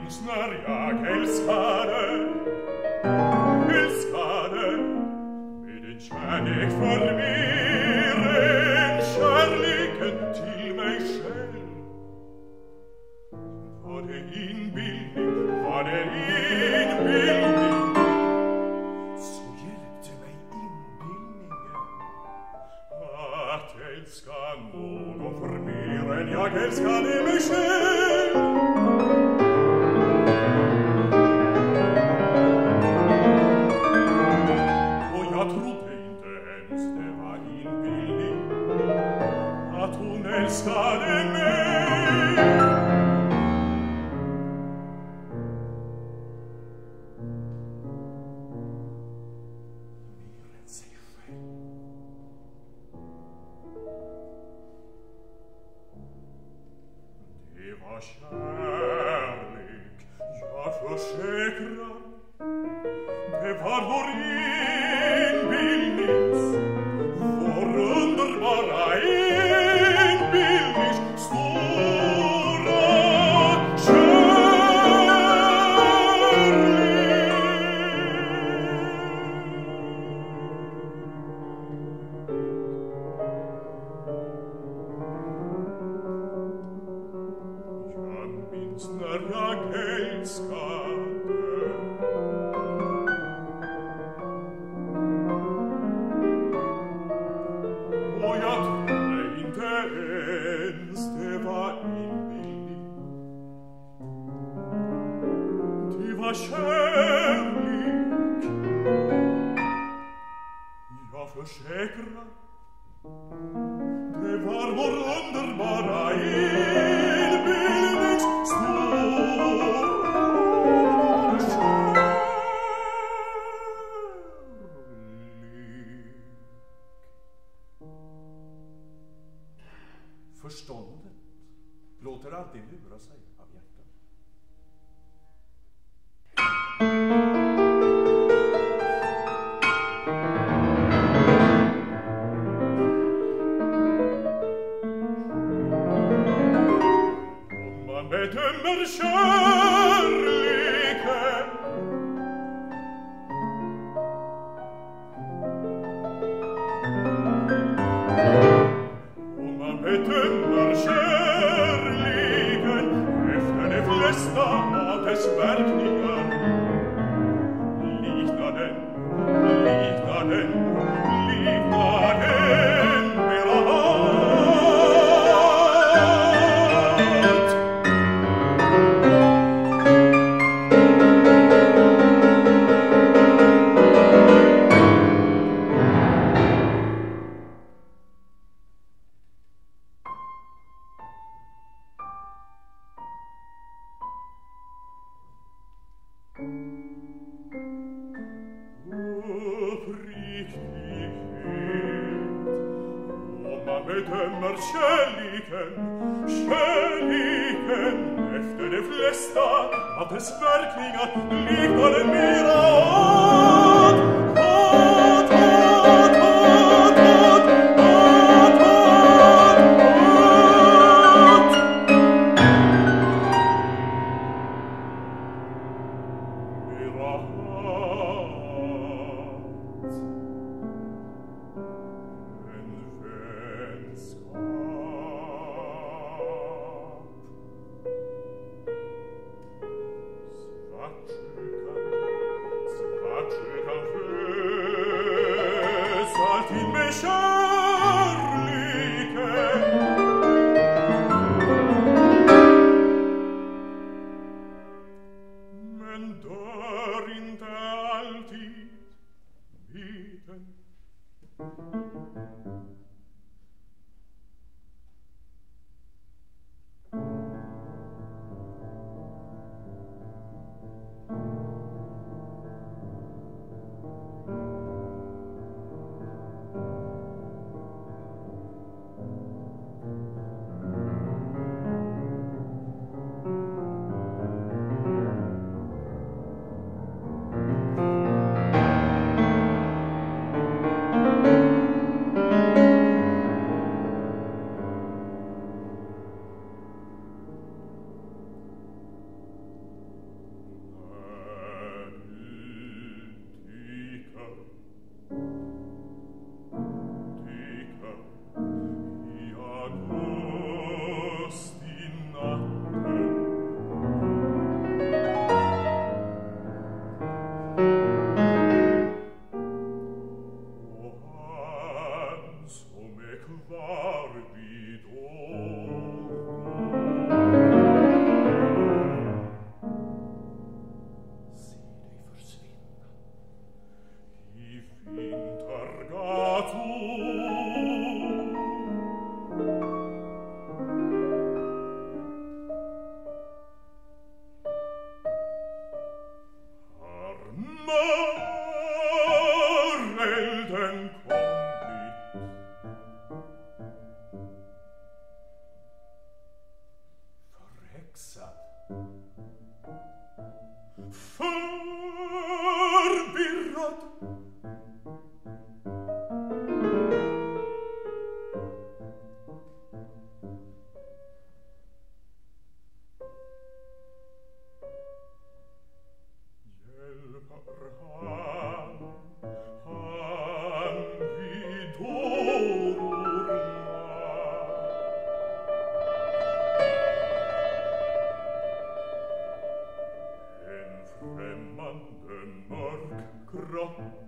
minns när jag älskade med en kärlek för mer än kärleken till mig själv. Var det inbildning, så hjälpte mig inbildningen att älska någon för mer än jag älskade mig själv. Och jag trodde inte ens det var inbildning att hon älskade mig. Kärlek, jag försäkrar, det var vår inbildnings, vår underbara inbildnings stora när jag älskade. Och jag trodde inte ens det var inbildning. Det var kärlek, jag försäkrar. Det var vår underbara inbildnings förståndet låter alltid lura sig av hjärtat. Om man bedömer kärleken, bedömer kärleken efter de flesta av dess verkningar. Liknar den mera allt. Bedömer kärleken efter de flesta av dess verkningar. Liknar den mera Förvirrad. Hjälper han vid dårorna. En främmande mörk kropp